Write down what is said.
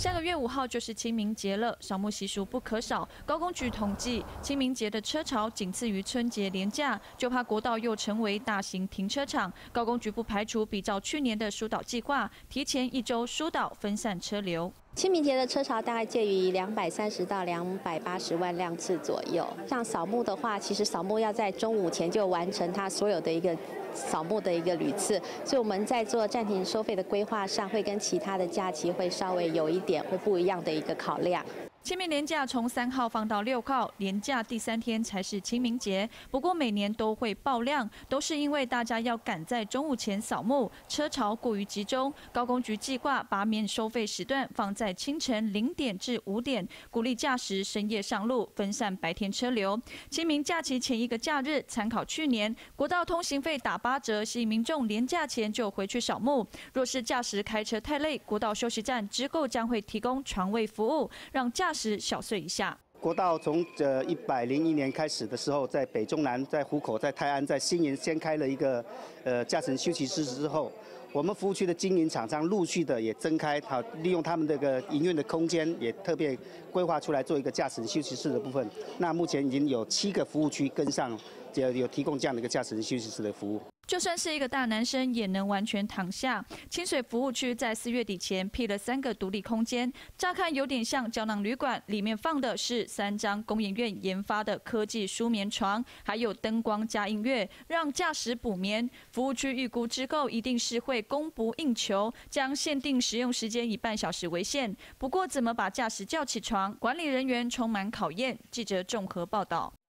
下个月5号就是清明节了，扫墓习俗不可少。高公局统计，清明节的车潮仅次于春节连假，就怕国道又成为大型停车场。高公局不排除比照去年的疏导计划，提前1周疏导，分散车流。 清明节的车潮大概介于230到280万辆次左右。像扫墓的话，其实扫墓要在中午前就完成它所有的一个扫墓的一个旅次，所以我们在做暂停收费的规划上，会跟其他的假期会稍微有一点会不一样的一个考量。 清明连假从3号放到6号，连假第3天才是清明节。不过每年都会爆量，都是因为大家要赶在中午前扫墓，车潮过于集中。高公局计划把免收费时段放在清晨0点至5点，鼓励驾驶深夜上路，分散白天车流。清明假期前一个假日，参考去年国道通行费打8折，吸引民众连假前就回去扫墓。若是驾驶开车太累，国道休息站之后将会提供床位服务，让驾驶小睡一下。 国道从101年开始的时候，在北中南、在湖口、在泰安、在新营先开了一个驾乘休息室之后，我们服务区的经营厂商陆续的也增开，好利用他们这个营运的空间，也特别规划出来做一个驾乘休息室的部分。那目前已经有7个服务区跟上，有提供这样的一个驾乘休息室的服务。 就算是一个大男生，也能完全躺下。清水服务区在4月底前辟了3个独立空间，乍看有点像胶囊旅馆，里面放的是3张工研院研发的科技舒眠床，还有灯光加音乐，让驾驶补眠。服务区预估之后一定是会供不应求，将限定使用时间以半小时为限。不过，怎么把驾驶叫起床，管理人员充满考验。记者综合报道。